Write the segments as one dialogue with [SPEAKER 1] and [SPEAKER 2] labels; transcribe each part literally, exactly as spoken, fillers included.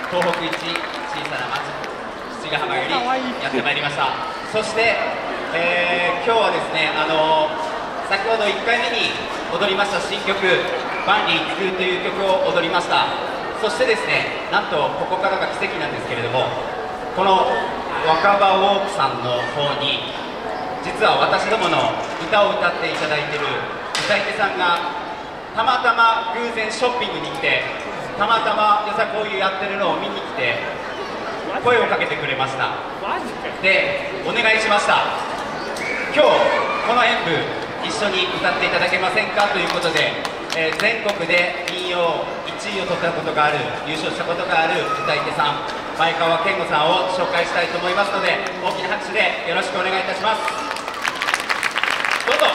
[SPEAKER 1] 東北一小さな町七ヶ浜よりやってまいりました。そして、えー、今日はですね、あのー、先ほどいっかいめに踊りました新曲「万里一空」という曲を踊りました。そしてですね、なんとここからが奇跡なんですけれども、この若葉ウォークさんの方に実は私どもの歌を歌っていただいている歌い手さんがたまたま偶然ショッピングに来て、たまたまよさこいやってるのを見に来て声をかけてくれました。で、お願いしました。今日この演舞一緒に歌っていただけませんかということで、えー、全国で民謡いちいを取ったことがある、優勝したことがある歌い手さん、前川健吾さんを紹介したいと思いますので、大きな拍手でよろしくお願いいたします。どうぞ。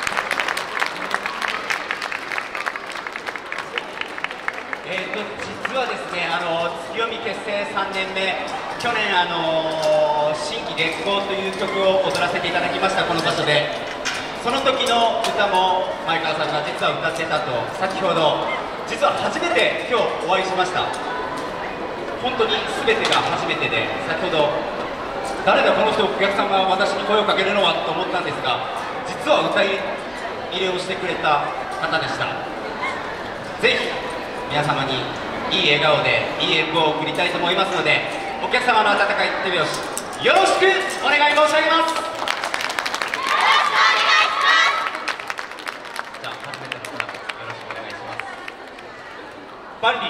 [SPEAKER 1] えーと実はですね、あの月読み結成さんねんめ、去年、あの新規月光という曲を踊らせていただきました、この場所で。その時の歌も前川さんが実は歌ってたと、先ほど実は初めて今日お会いしました。本当に全てが初めてで、先ほど誰だこの人、お客さんが私に声をかけるのはと思ったんですが、実は歌い入れをしてくれた方でした。ぜひ皆様にいい笑顔でいい演舞を送りたいと思いますので、お客様の温かい手拍子よろしくお願い申し上げます。じゃあ初めての方、よろしくお願いします。万里一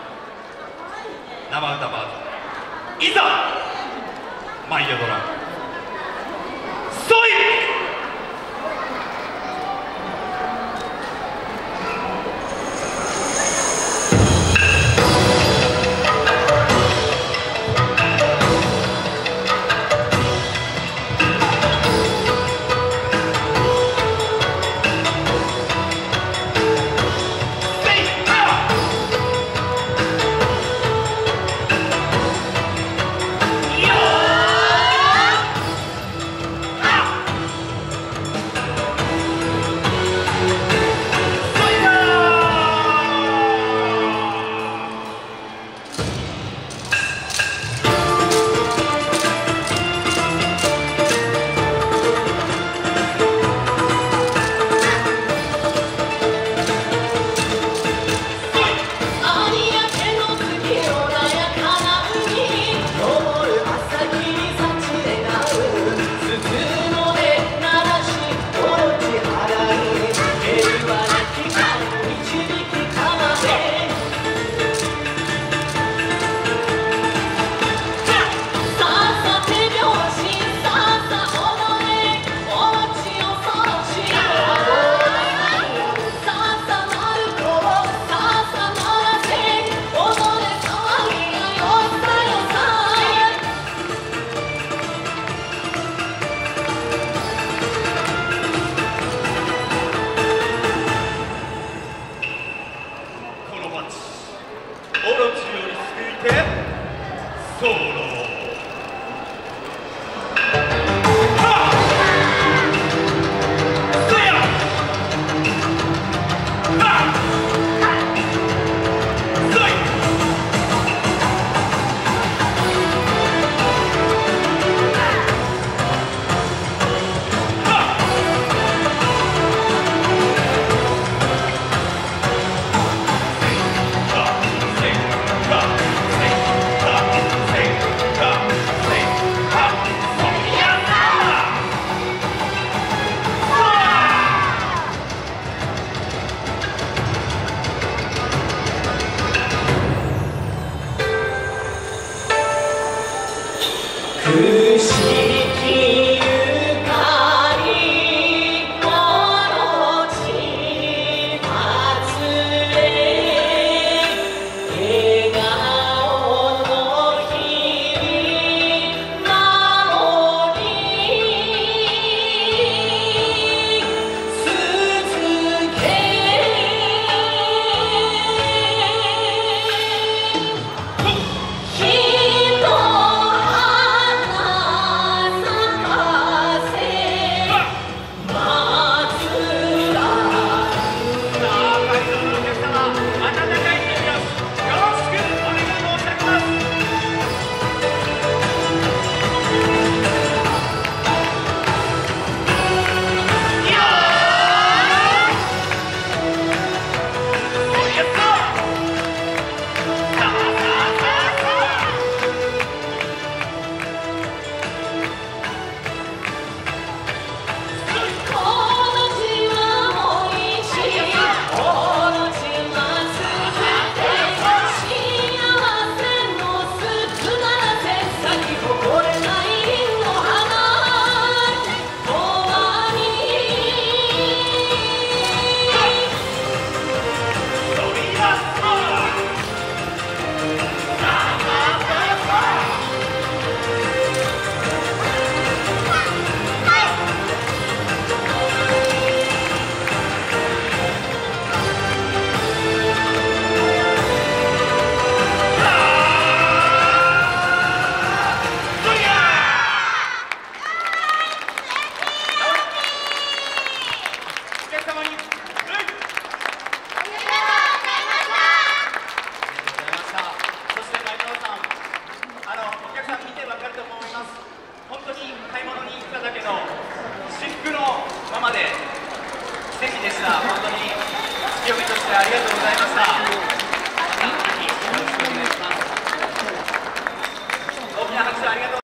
[SPEAKER 1] 空生歌バージョン、いざ舞い踊らんそい。 しいでした。本当に強みとしてありがとうございました。またぜひよろしくお願いします。大きな拍手ありがとう。